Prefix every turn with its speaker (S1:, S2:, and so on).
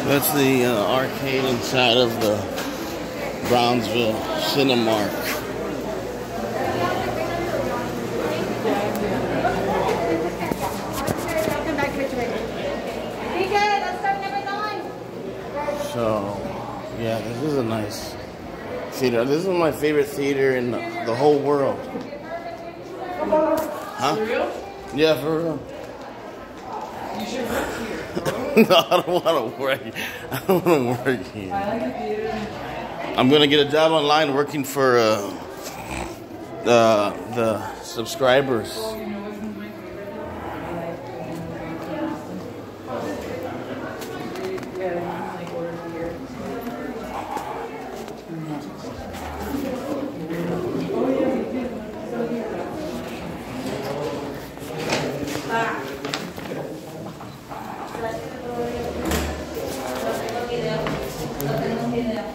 S1: That's the arcade inside of the Brownsville cinemark. So, yeah, this is a nice theater. This is my favorite theater in the whole world. Huh? For real? Yeah, for real.
S2: You should work here.
S1: No, I don't want to work. I don't want to work here.
S2: I like the theater.
S1: I'm gonna get a job online working for the subscribers.